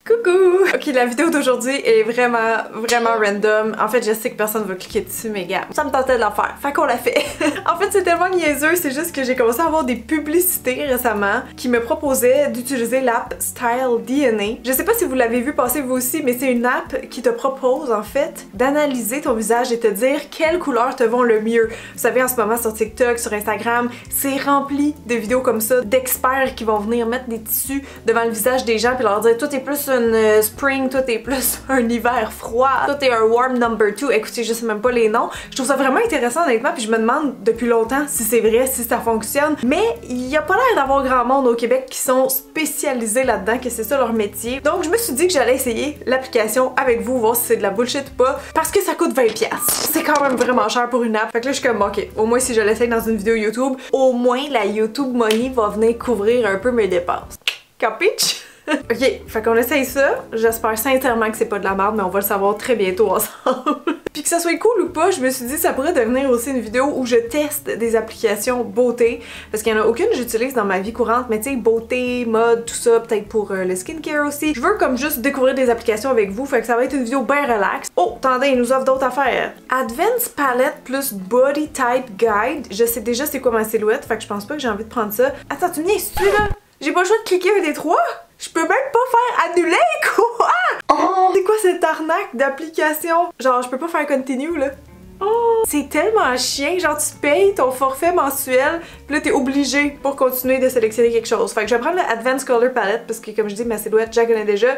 Coucou! Ok, la vidéo d'aujourd'hui est vraiment random. En fait, je sais que personne va cliquer dessus, mais gars, ça me tentait de la faire. Fait qu'on l'a fait. En fait, c'est tellement niaiseux, c'est juste que j'ai commencé à avoir des publicités récemment qui me proposaient d'utiliser l'app Style DNA. Je sais pas si vous l'avez vu passer vous aussi, mais c'est une app qui te propose en fait d'analyser ton visage et te dire quelles couleurs te vont le mieux. Vous savez, en ce moment sur TikTok, sur Instagram, c'est rempli de vidéos comme ça d'experts qui vont venir mettre des tissus devant le visage des gens puis leur dire tout est plus une spring, tout est plus un hiver froid, tout est un warm number 2. Écoutez, je sais même pas les noms. Je trouve ça vraiment intéressant honnêtement, puis je me demande depuis longtemps si c'est vrai, si ça fonctionne. Mais il y a pas l'air d'avoir grand monde au Québec qui sont spécialisés là-dedans, que c'est ça leur métier. Donc je me suis dit que j'allais essayer l'application avec vous, voir si c'est de la bullshit ou pas, parce que ça coûte 20$. C'est quand même vraiment cher pour une app. Fait que là je suis comme ok, au moins si je l'essaye dans une vidéo YouTube, au moins la YouTube Money va venir couvrir un peu mes dépenses. Capiche? Ok, fait qu'on essaye ça. J'espère sincèrement que c'est pas de la merde, mais on va le savoir très bientôt ensemble. Puis que ça soit cool ou pas, je me suis dit que ça pourrait devenir aussi une vidéo où je teste des applications beauté. Parce qu'il y en a aucune que j'utilise dans ma vie courante, mais tu sais, beauté, mode, tout ça, peut-être pour le skincare aussi. Je veux comme juste découvrir des applications avec vous, fait que ça va être une vidéo bien relax. Oh, attendez, il nous offre d'autres affaires. Advanced Palette plus Body Type Guide. Je sais déjà c'est quoi ma silhouette, fait que je pense pas que j'ai envie de prendre ça. Attends, tu me niaises-tu là? J'ai pas le choix de cliquer un des trois? Je peux même pas faire annuler, quoi! Oh! C'est quoi cette arnaque d'application? Genre, je peux pas faire continue, là. Oh! C'est tellement chien, genre tu payes ton forfait mensuel, pis là t'es obligé pour continuer de sélectionner quelque chose. Fait que je vais prendre le Advanced Color Palette, parce que comme je dis, ma silhouette, je la connais déjà.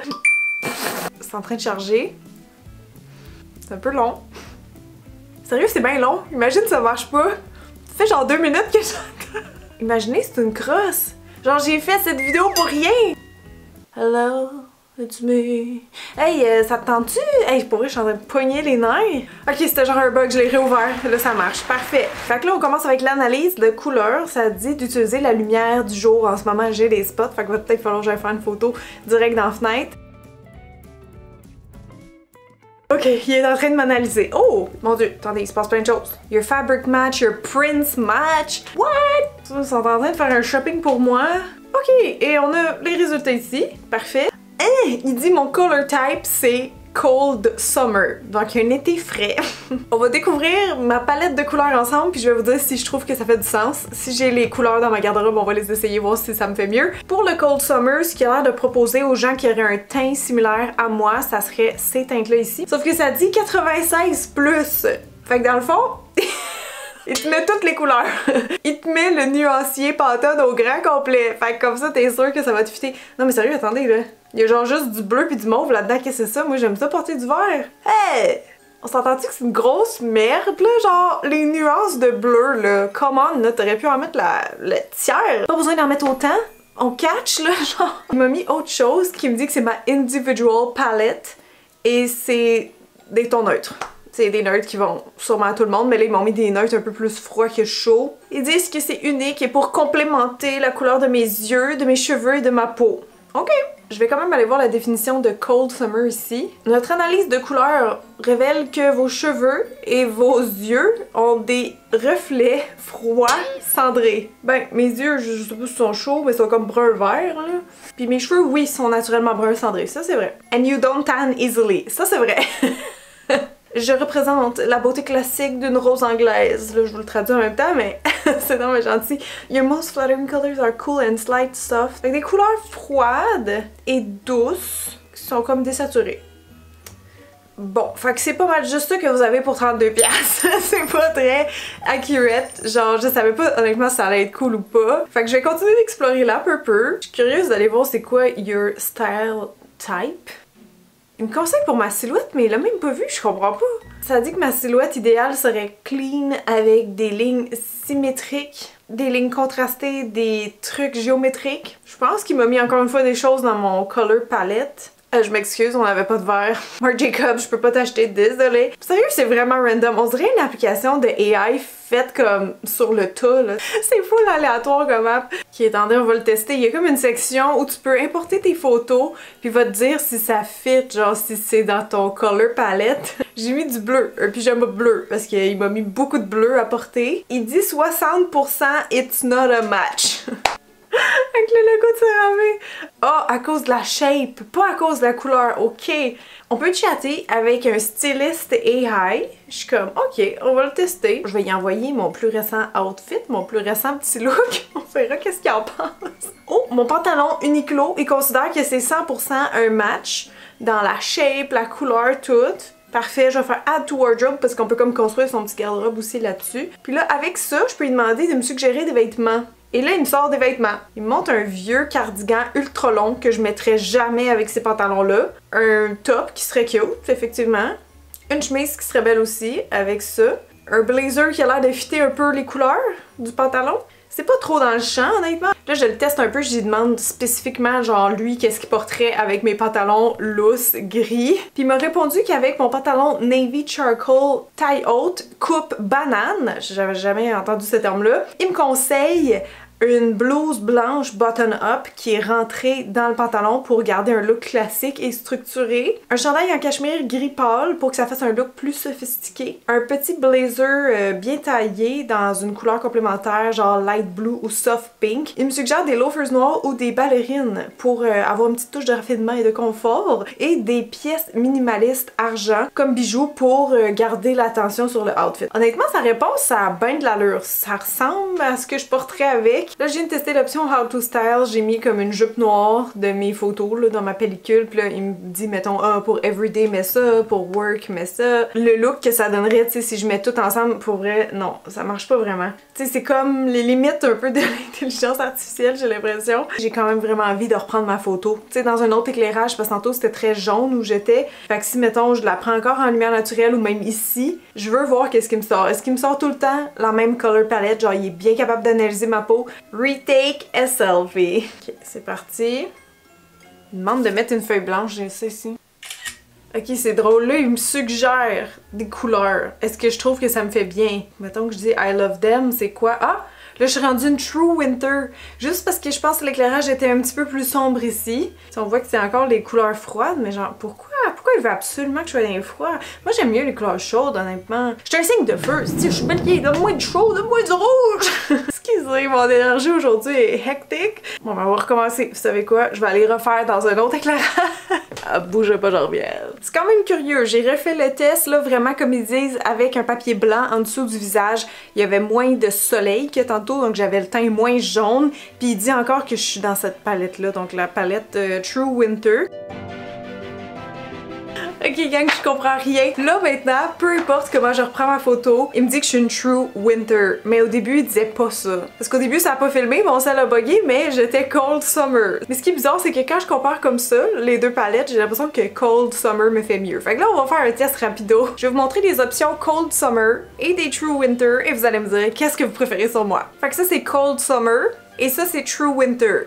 C'est en train de charger. C'est un peu long. Sérieux, c'est bien long. Imagine ça marche pas. Ça fait genre 2 minutes que j'entends. Imaginez, c'est une crosse. Genre, j'ai fait cette vidéo pour rien! Hello, it's me. Hey, ça te tente-tu? Hey, pour vrai, je suis en train de pogner les nerfs. Ok, c'était genre un bug, je l'ai réouvert. Là, ça marche. Parfait. Fait que là, on commence avec l'analyse de couleurs. Ça dit d'utiliser la lumière du jour. En ce moment, j'ai des spots. Fait que va peut-être falloir que j'aille faire une photo direct dans la fenêtre. Ok, il est en train de m'analyser. Oh! Mon dieu, attendez, il se passe plein de choses. Your fabric match, your prints match. What? Ils sont en train de faire un shopping pour moi. Ok, et on a les résultats ici. Parfait. Il dit mon color type, c'est Cold Summer. Donc un été frais. On va découvrir ma palette de couleurs ensemble, puis je vais vous dire si je trouve que ça fait du sens. Si j'ai les couleurs dans ma garde-robe, on va les essayer, voir si ça me fait mieux. Pour le Cold Summer, ce qu'il a l'air de proposer aux gens qui auraient un teint similaire à moi, ça serait ces teintes-là ici. Sauf que ça dit 96+. Fait que dans le fond... il te met toutes les couleurs. Il te met le nuancier Pantone au grand complet. Fait que comme ça, t'es sûr que ça va te fitter. Non mais sérieux, attendez là. Il y a genre juste du bleu puis du mauve là-dedans. Qu'est-ce que c'est ça? Moi j'aime ça porter du vert. Hey! On s'entend-tu que c'est une grosse merde là? Genre les nuances de bleu là. Come on là, t'aurais pu en mettre le tiers. Pas besoin d'en mettre autant. On catch là, genre. Il m'a mis autre chose qui me dit que c'est ma individual palette. Et c'est des tons neutres. C'est des neutres qui vont sûrement à tout le monde, mais là ils m'ont mis des neutres un peu plus froids que chauds. Ils disent que c'est unique et pour complémenter la couleur de mes yeux, de mes cheveux et de ma peau. Ok! Je vais quand même aller voir la définition de Cold Summer ici. Notre analyse de couleurs révèle que vos cheveux et vos yeux ont des reflets froids cendrés. Ben, mes yeux, je sais pas s'ils sont chauds, mais ils sont comme brun-vert, là. Puis mes cheveux, oui, sont naturellement brun cendrés, ça c'est vrai. And you don't tan easily, ça c'est vrai. Je représente la beauté classique d'une rose anglaise. Là, je vous le traduis en même temps, mais c'est vraiment gentil. Your most flattering colors are cool and slight soft. Avec des couleurs froides et douces qui sont comme désaturées. Bon, fait que c'est pas mal juste ça que vous avez pour 32$. C'est pas très accurate. Genre, je savais pas honnêtement si ça allait être cool ou pas. Fait que je vais continuer d'explorer l'app un peu. Je suis curieuse d'aller voir c'est quoi your style type. Il me conseille pour ma silhouette, mais il l'a même pas vu, je comprends pas. Ça dit que ma silhouette idéale serait clean avec des lignes symétriques, des lignes contrastées, des trucs géométriques. Je pense qu'il m'a mis encore une fois des choses dans mon color palette. Je m'excuse, on n'avait pas de verre. Marc Jacobs, je peux pas t'acheter, désolé. Sérieux, c'est vraiment random. On dirait une application de AI faite comme sur le tas, là. C'est full aléatoire comme app. Ok, attendez, on va le tester. Il y a comme une section où tu peux importer tes photos, puis il va te dire si ça fit, genre si c'est dans ton color palette. J'ai mis du bleu, un pyjama bleu, parce qu'il m'a mis beaucoup de bleu à porter. Il dit 60% it's not a match. Avec le logo de CeraVe. Ah, à cause de la shape, pas à cause de la couleur. OK. On peut chatter avec un styliste AI. Je suis comme, OK, on va le tester. Je vais y envoyer mon plus récent outfit, mon plus récent petit look. On verra qu'est-ce qu'il en pense. Oh, mon pantalon Uniqlo. Il considère que c'est 100% un match dans la shape, la couleur, tout. Parfait, je vais faire Add to Wardrobe parce qu'on peut comme construire son petit garde-robe aussi là-dessus. Puis là, avec ça, je peux lui demander de me suggérer des vêtements. Et là, il me sort des vêtements. Il me montre un vieux cardigan ultra long que je mettrais jamais avec ces pantalons-là. Un top qui serait cute, effectivement. Une chemise qui serait belle aussi, avec ça. Un blazer qui a l'air de fitter un peu les couleurs du pantalon. C'est pas trop dans le champ, honnêtement. Là, je le teste un peu, je lui demande spécifiquement, genre, lui, qu'est-ce qu'il porterait avec mes pantalons lousses, gris. Puis il m'a répondu qu'avec mon pantalon Navy Charcoal taille haute, coupe banane, j'avais jamais entendu ce terme-là, il me conseille une blouse blanche button-up qui est rentrée dans le pantalon pour garder un look classique et structuré. Un chandail en cachemire gris pâle pour que ça fasse un look plus sophistiqué. Un petit blazer bien taillé dans une couleur complémentaire genre light blue ou soft pink. Il me suggère des loafers noirs ou des ballerines pour avoir une petite touche de raffinement et de confort. Et des pièces minimalistes argent comme bijoux pour garder l'attention sur le outfit. Honnêtement, sa réponse, ça a bien de l'allure. Ça ressemble à ce que je porterais avec. Là, je viens de tester l'option How to Style. J'ai mis comme une jupe noire de mes photos là, dans ma pellicule. Puis là, il me dit, mettons, ah, pour everyday, mets ça. Pour work, mets ça. Le look que ça donnerait, tu sais, si je mets tout ensemble, pour vrai, non, ça marche pas vraiment. Tu sais, c'est comme les limites un peu de l'intelligence artificielle, j'ai l'impression. J'ai quand même vraiment envie de reprendre ma photo. Tu sais, dans un autre éclairage, parce que tantôt, c'était très jaune où j'étais. Fait que si, mettons, je la prends encore en lumière naturelle ou même ici, je veux voir qu'est-ce qui me sort. Est-ce qu'il me sort tout le temps la même color palette? Genre, il est bien capable d'analyser ma peau. Retake a selfie. Ok, c'est parti. Il me demande de mettre une feuille blanche, j'ai ça ici. Ok, c'est drôle. Là, il me suggère des couleurs. Est-ce que je trouve que ça me fait bien? Mettons que je dis I love them, c'est quoi? Ah! Là, je suis rendue une True Winter. Juste parce que je pense que l'éclairage était un petit peu plus sombre ici. Si on voit que c'est encore les couleurs froides, mais genre, pourquoi il veut absolument que je sois dans les froids? Moi, j'aime mieux les couleurs chaudes, honnêtement. Je suis un signe de feu. Si je suis bélier, donne-moi du chaud, donne-moi du rouge! Excusez, mon énergie aujourd'hui est hectique. Bon, ben, on va recommencer. Vous savez quoi? Je vais aller refaire dans un autre éclairage. Ah, bougez pas, j'en reviens. C'est quand même curieux. J'ai refait le test, là, vraiment comme ils disent, avec un papier blanc en dessous du visage. Il y avait moins de soleil que tantôt, donc j'avais le teint moins jaune. Puis il dit encore que je suis dans cette palette-là, donc la palette True Winter. Ok gang, je comprends rien. Là maintenant, peu importe comment je reprends ma photo, il me dit que je suis une True Winter. Mais au début, il disait pas ça. Parce qu'au début, ça a pas filmé, mon sel a bugué, mais j'étais Cold Summer. Mais ce qui est bizarre, c'est que quand je compare comme ça, les deux palettes, j'ai l'impression que Cold Summer me fait mieux. Fait que là, on va faire un test rapido. Je vais vous montrer les options Cold Summer et des True Winter et vous allez me dire qu'est-ce que vous préférez sur moi. Fait que ça, c'est Cold Summer et ça, c'est True Winter.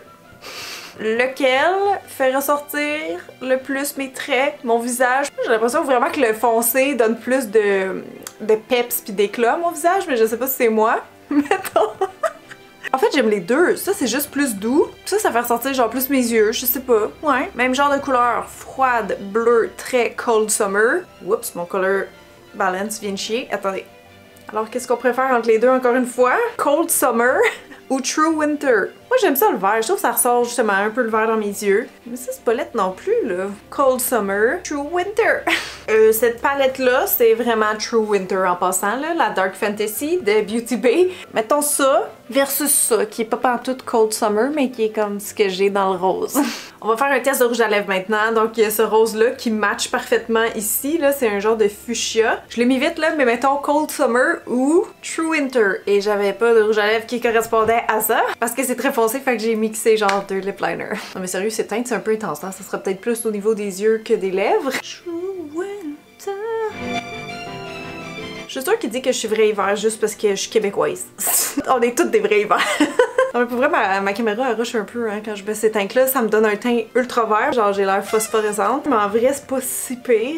Lequel fait ressortir le plus mes traits, mon visage? J'ai l'impression vraiment que le foncé donne plus de peps pis d'éclat à mon visage, mais je sais pas si c'est moi. Mettons. En fait, j'aime les deux. Ça, c'est juste plus doux. Ça fait ressortir genre plus mes yeux, je sais pas. Ouais. Même genre de couleur. Froide, bleu, très cold summer. Oups, mon color balance vient de chier. Attendez. Alors, qu'est-ce qu'on préfère entre les deux encore une fois? Cold summer ou True Winter? Moi, j'aime ça le vert. Je trouve que ça ressort justement un peu le vert dans mes yeux. Mais ça, c'est pas lettre non plus, là. Cold Summer, True Winter. Cette palette-là, c'est vraiment True Winter en passant, là. La Dark Fantasy de Beauty Bay. Mettons ça versus ça, qui est pas pantoute Cold Summer, mais qui est comme ce que j'ai dans le rose. On va faire un test de rouge à lèvres maintenant. Donc, il y a ce rose-là qui match parfaitement ici, là. C'est un genre de fuchsia. Je l'ai mis vite, là, mais mettons Cold Summer ou True Winter. Et j'avais pas de rouge à lèvres qui correspondait à ça, parce que c'est très foncé, fait que j'ai mixé genre deux lip liners. Non mais sérieux, ces teintes, c'est un peu intense, hein? Ça sera peut-être plus au niveau des yeux que des lèvres. True Winter. Je suis sûre qu'il dit que je suis vraie hiver juste parce que je suis québécoise. On est toutes des vrais hivers. Non mais pour vrai, ma caméra elle rush un peu hein, quand je mets ces teintes-là. Ça me donne un teint ultra vert, genre j'ai l'air phosphorescente. Mais en vrai, c'est pas si pire.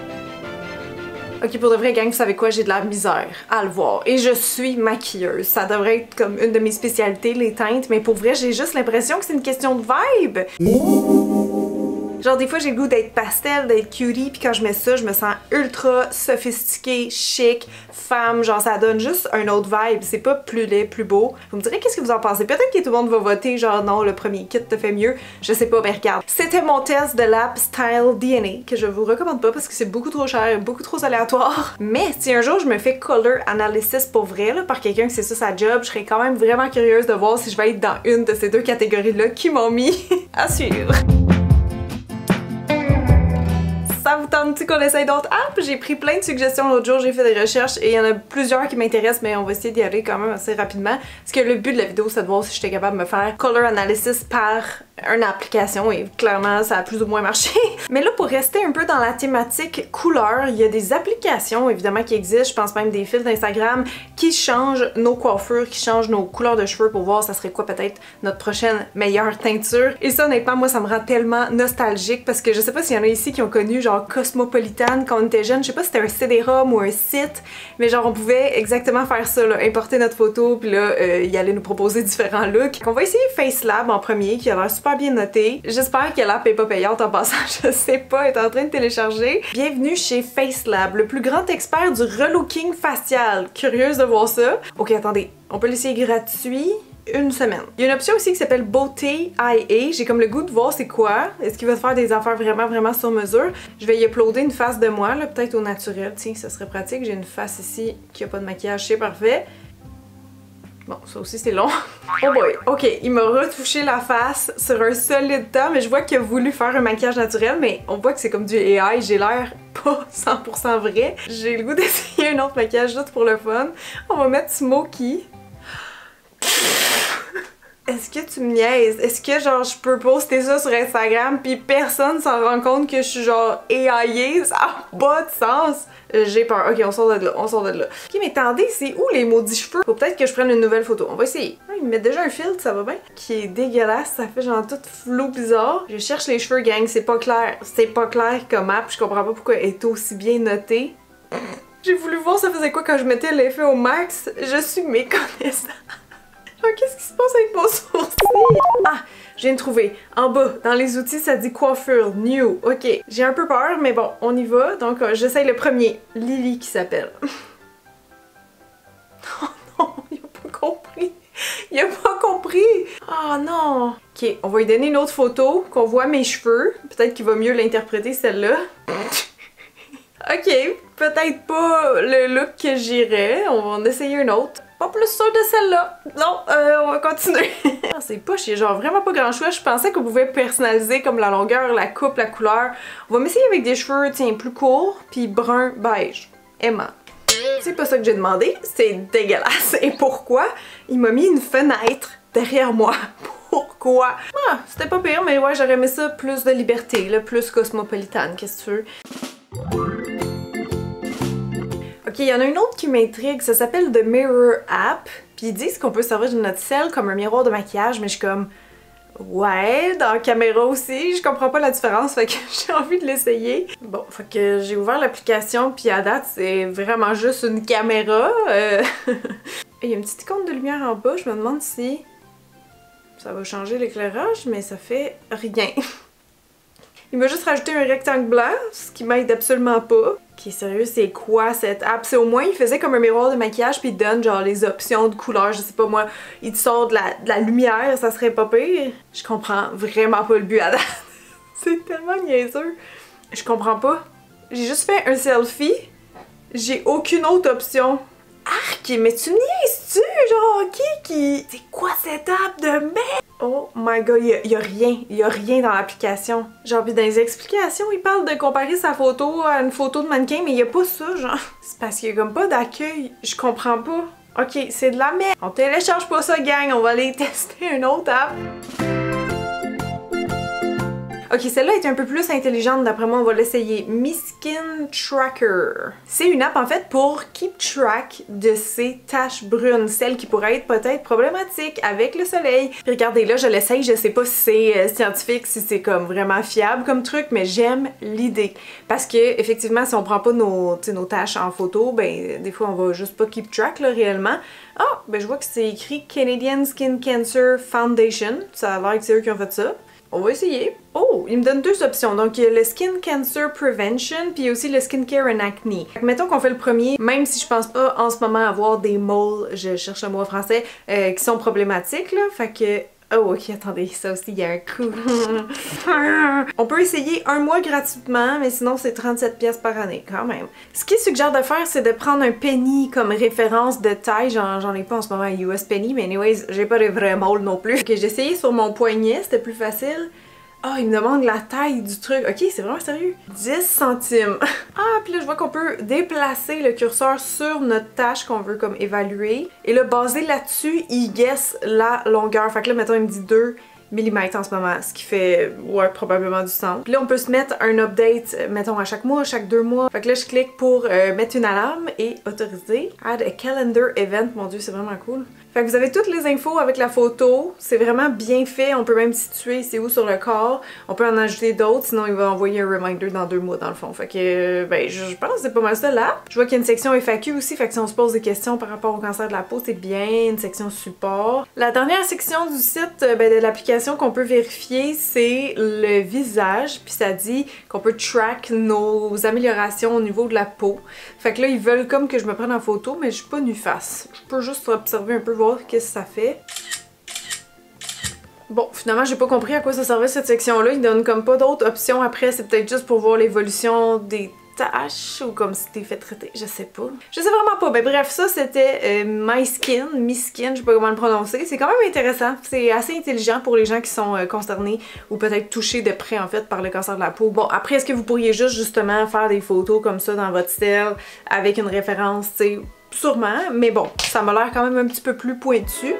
Ok, pour de vrai, gang, vous savez quoi? J'ai de la misère à le voir. Et je suis maquilleuse. Ça devrait être comme une de mes spécialités, les teintes. Mais pour vrai, j'ai juste l'impression que c'est une question de vibe. Genre des fois j'ai le goût d'être pastel, d'être cutie, puis quand je mets ça, je me sens ultra sophistiquée, chic, femme, genre ça donne juste un autre vibe, c'est pas plus laid, plus beau. Vous me direz qu'est-ce que vous en pensez? Peut-être que tout le monde va voter genre non, le premier kit te fait mieux, je sais pas, mais regarde. C'était mon test de l'app Style DNA, que je vous recommande pas parce que c'est beaucoup trop cher, beaucoup trop aléatoire. Mais si un jour je me fais color analysis pour vrai, là, par quelqu'un que c'est ça sa job, je serais quand même vraiment curieuse de voir si je vais être dans une de ces deux catégories-là qui m'ont mis à suivre. Ça vous tente-tu qu'on essaye d'autres apps? J'ai pris plein de suggestions l'autre jour, j'ai fait des recherches et il y en a plusieurs qui m'intéressent, mais on va essayer d'y aller quand même assez rapidement. Parce que le but de la vidéo, c'est de voir si j'étais capable de me faire color analysis par une application et clairement ça a plus ou moins marché. Mais là, pour rester un peu dans la thématique couleur, il y a des applications évidemment qui existent, je pense même des fils d'Instagram qui changent nos coiffures, qui changent nos couleurs de cheveux pour voir ça serait quoi peut-être notre prochaine meilleure teinture. Et ça honnêtement, moi ça me rend tellement nostalgique parce que je sais pas s'il y en a ici qui ont connu genre Cosmopolitan quand on était jeune, je sais pas si c'était un CD-ROM ou un site, mais genre on pouvait exactement faire ça, là, importer notre photo puis là il allait nous proposer différents looks. On va essayer FaceLab en premier qui a l'air super bien noté. J'espère que l'app est pas payante en passant, je sais pas, elle est en train de télécharger. Bienvenue chez FaceLab, le plus grand expert du relooking facial. Curieuse de voir ça. Ok, attendez, on peut l'essayer gratuit une semaine. Il y a une option aussi qui s'appelle Beauté IA. J'ai comme le goût de voir c'est quoi. Est-ce qu'il va te faire des affaires vraiment sur mesure? Je vais y uploader une face de moi, là, peut-être au naturel. Tiens, ça serait pratique. J'ai une face ici qui a pas de maquillage, c'est parfait. Bon, ça aussi c'est long. Oh boy, ok, il m'a retouché la face sur un solide temps, mais je vois qu'il a voulu faire un maquillage naturel, mais on voit que c'est comme du AI, j'ai l'air pas 100% vrai. J'ai le goût d'essayer un autre maquillage juste pour le fun. On va mettre Smokey. Est-ce que tu me niaises? Est-ce que genre je peux poster ça sur Instagram puis personne s'en rend compte que je suis genre AIée? Ça n'a pas de sens! J'ai peur. Ok, on sort de là, on sort de là. Ok, mais attendez, c'est où les maudits cheveux? Faut peut-être que je prenne une nouvelle photo. On va essayer. Ah, ils me mettent déjà un filtre, ça va bien? Qui est dégueulasse, ça fait genre tout flou bizarre. Je cherche les cheveux, gang, c'est pas clair. C'est pas clair comme app, je comprends pas pourquoi elle est aussi bien notée. J'ai voulu voir ça faisait quoi quand je mettais l'effet au max. Je suis méconnaissante. Qu'est-ce qui se passe avec mon sourcil? Ah! Je viens de trouver. En bas, dans les outils, ça dit coiffure, new. Ok, j'ai un peu peur, mais bon, on y va. Donc, j'essaye le premier. Lily qui s'appelle. Oh non, il a pas compris. Il a pas compris. Oh non. Ok, on va lui donner une autre photo, qu'on voit mes cheveux. Peut-être qu'il va mieux l'interpréter, celle-là. Ok, peut-être pas le look que j'irais. On va en essayer une autre. Pas plus sûr de celle-là. Non, on va continuer. C'est poche, il y a genre vraiment pas grand choix. Je pensais qu'on pouvait personnaliser comme la longueur, la coupe, la couleur. On va m'essayer avec des cheveux, tiens, plus courts, puis brun beige. Aimant. C'est pas ça que j'ai demandé, c'est dégueulasse. Et pourquoi? Il m'a mis une fenêtre derrière moi. Pourquoi? Ah, c'était pas pire, mais ouais, j'aurais aimé ça plus de liberté, là, plus cosmopolitane, qu'est-ce que tu veux? Ok, il y en a une autre qui m'intrigue, ça s'appelle The Mirror App, puis ils disent qu'on peut servir de notre sel comme un miroir de maquillage, mais je suis comme... Ouais, dans la caméra aussi, je comprends pas la différence, fait que j'ai envie de l'essayer. Bon, fait que j'ai ouvert l'application, puis à date, c'est vraiment juste une caméra. Et il y a une petite icône de lumière en bas, je me demande si ça va changer l'éclairage, mais ça fait rien. Il m'a juste rajouté un rectangle blanc, ce qui m'aide absolument pas. Ok, sérieux, c'est quoi cette app? C'est au moins, il faisait comme un miroir de maquillage puis il donne genre les options de couleurs, je sais pas moi, il te sort de la lumière, ça serait pas pire. Je comprends vraiment pas le but à date. C'est tellement niaiseux. Je comprends pas. J'ai juste fait un selfie, j'ai aucune autre option. Arc, mais tu me niaises-tu? Genre, qui... C'est quoi cette app de merde? Oh my god, y a rien dans l'application. Genre, pis dans les explications, il parle de comparer sa photo à une photo de mannequin, mais y a pas ça, genre. C'est parce qu'il y a comme pas d'accueil. Je comprends pas. Ok, c'est de la merde. On télécharge pas ça, gang, on va aller tester une autre app. Ok, celle-là est un peu plus intelligente, d'après moi, on va l'essayer. Mi Skin Tracker. C'est une app, en fait, pour keep track de ces taches brunes, celles qui pourraient être peut-être problématiques avec le soleil. Puis regardez, là, je l'essaye, je sais pas si c'est scientifique, si c'est comme vraiment fiable comme truc, mais j'aime l'idée. Parce que, effectivement, si on prend pas nos taches en photo, ben, des fois, on va juste pas keep track, là, réellement. Ah, ben, je vois que c'est écrit Canadian Skin Cancer Foundation. Ça a l'air que c'est eux qui ont fait ça. On va essayer. Oh, il me donne deux options. Donc, il y a le Skin Cancer Prevention, puis il y a aussi le Skincare and Acne. Fait que mettons qu'on fait le premier, même si je pense pas en ce moment avoir des moles, je cherche le mot en français, qui sont problématiques, là. Fait que... Oh, ok, attendez, ça aussi, il y a un coup. On peut essayer un mois gratuitement, mais sinon, c'est 37$ par année, quand même. Ce qu'il suggère de faire, c'est de prendre un penny comme référence de taille. J'en ai pas en ce moment à US Penny, mais anyways, j'ai pas de vrai moles non plus. Ok, j'ai essayé sur mon poignet, c'était plus facile. Ah, il me demande la taille du truc. Ok, c'est vraiment sérieux. 10 centimes. Ah, puis là, je vois qu'on peut déplacer le curseur sur notre tâche qu'on veut comme évaluer. Et là, basé là-dessus, il guesse la longueur. Fait que là, mettons, il me dit 2 mm en ce moment, ce qui fait, ouais, probablement du sens. Puis là, on peut se mettre un update, mettons, à chaque mois, chaque 2 mois. Fait que là, je clique pour mettre une alarme et autoriser. Add a calendar event. Mon Dieu, c'est vraiment cool. Fait que vous avez toutes les infos avec la photo, c'est vraiment bien fait, on peut même situer c'est où sur le corps, on peut en ajouter d'autres, sinon il va envoyer un reminder dans 2 mois dans le fond. Fait que, ben, je pense que c'est pas mal ça là. Je vois qu'il y a une section FAQ aussi, fait que si on se pose des questions par rapport au cancer de la peau, c'est bien, une section support. La dernière section du site, ben, de l'application qu'on peut vérifier, c'est le visage, puis ça dit qu'on peut track nos améliorations au niveau de la peau. Fait que là, ils veulent comme que je me prenne en photo, mais je suis pas nu face. Je peux juste observer un peu, voir qu'est-ce que ça fait. Bon, finalement, j'ai pas compris à quoi ça servait cette section-là. Ils donnent comme pas d'autres options après. C'est peut-être juste pour voir l'évolution des tâches ou comme si t'es fait traiter. Je sais pas. Je sais vraiment pas. Ben bref, ça c'était My Skin, je sais pas comment le prononcer. C'est quand même intéressant. C'est assez intelligent pour les gens qui sont concernés ou peut-être touchés de près en fait par le cancer de la peau. Bon, après, est-ce que vous pourriez juste justement faire des photos comme ça dans votre style avec une référence, tu sais? Sûrement, mais bon, ça m'a l'air quand même un petit peu plus pointu.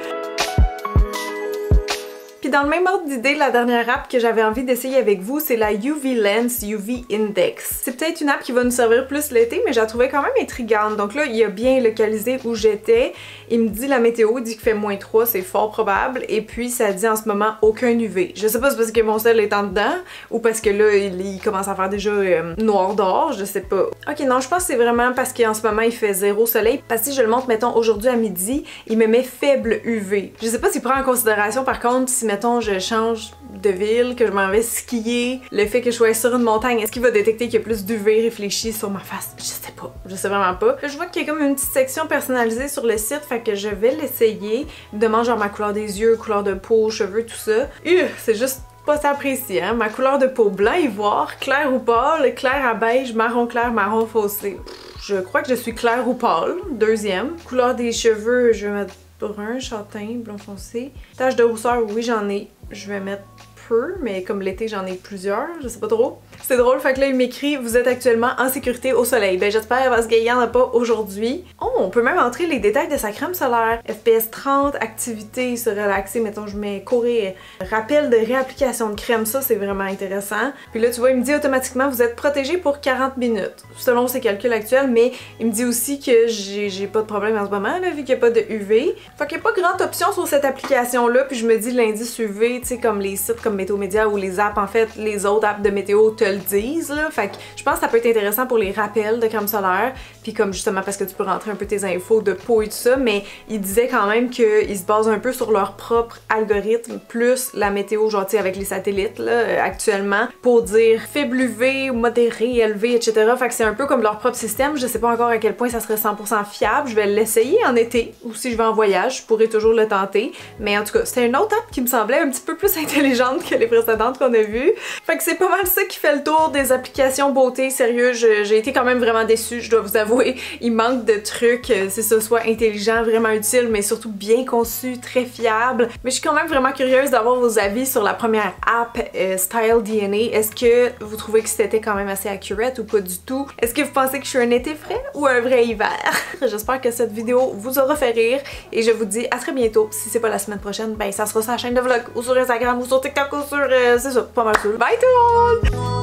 Puis dans le même ordre d'idée, la dernière app que j'avais envie d'essayer avec vous, c'est la UV Lens UV Index. C'est peut-être une app qui va nous servir plus l'été, mais je la trouvais quand même intrigante. Donc là, il a bien localisé où j'étais. Il me dit la météo, il dit qu'il fait -3, c'est fort probable. Et puis ça dit en ce moment aucun UV. Je sais pas si c'est parce que mon sel est en dedans ou parce que là, il commence à faire déjà noir dehors, je sais pas. Ok, non, je pense que c'est vraiment parce qu'en ce moment, il fait 0 soleil. Parce que si je le montre, mettons, aujourd'hui à midi, il me met faible UV. Je sais pas s'il prend en considération, par contre, si mettons, je change de ville, que je m'en vais skier, le fait que je sois sur une montagne, est-ce qu'il va détecter qu'il y a plus d'UV réfléchi sur ma face? Je sais pas. Je sais vraiment pas. Là, je vois qu'il y a comme une petite section personnalisée sur le site, fait que je vais l'essayer. Il me demande genre ma couleur des yeux, couleur de peau, cheveux, tout ça. C'est juste pas s'apprécier, hein? Ma couleur de peau, blanc ivoire, clair ou pâle, clair à beige, marron clair, marron foncé. Je crois que je suis clair ou pâle, deuxième. Couleur des cheveux, je vais mettre brun, châtain, blond foncé. Tache de rousseur, oui j'en ai. Je vais mettre peu, mais comme l'été j'en ai plusieurs, je sais pas trop. C'est drôle, fait que là il m'écrit « Vous êtes actuellement en sécurité au soleil ». Ben j'espère parce qu'il y en a pas aujourd'hui. Oh, on peut même entrer les détails de sa crème solaire. FPS 30, activité, se relaxer, mettons je mets courir. Rappel de réapplication de crème, ça c'est vraiment intéressant. Puis là tu vois, il me dit automatiquement « Vous êtes protégé pour 40 minutes ». Selon ses calculs actuels, mais il me dit aussi que j'ai pas de problème en ce moment, là, vu qu'il n'y a pas de UV. Fait qu'il n'y a pas grande option sur cette application-là, puis je me dis l'indice UV, tu sais, comme les sites comme Météo Média ou les apps, en fait, les autres apps de météo te le disent, là. Fait que je pense que ça peut être intéressant pour les rappels de crème solaire, puis comme justement parce que tu peux rentrer un peu tes infos de peau et tout ça, mais il disait quand même qu'ils se basent un peu sur leur propre algorithme, plus la météo, genre, tu sais, avec les satellites, là, actuellement, pour dire faible UV, modéré, élevé, etc. Fait que c'est un peu comme leur propre système. Je sais pas encore à quel point ça serait 100% fiable. Je vais l'essayer en été, ou si je vais en voyage, je pourrais toujours le tenter. Mais en tout cas, c'était une autre app qui me semblait un petit peu plus intelligente que les précédentes qu'on a vues. Fait que c'est pas mal ça qui fait le tour des applications beauté. Sérieux, j'ai été quand même vraiment déçue, je dois vous avouer. Il manque de trucs, c'est ça, soit intelligent, vraiment utile, mais surtout bien conçu, très fiable. Mais je suis quand même vraiment curieuse d'avoir vos avis sur la première app, Style DNA. Est-ce que vous trouvez que c'était quand même assez accurate ou pas du tout? Est-ce que vous pensez que je suis un été frais ou un vrai hiver? J'espère que cette vidéo vous aura fait rire et je vous dis à très bientôt. Si c'est pas la semaine prochaine, ben ça sera sur la chaîne de vlog ou sur Instagram ou sur TikTok ou sur... c'est ça, pas mal sûr. Bye tout le monde!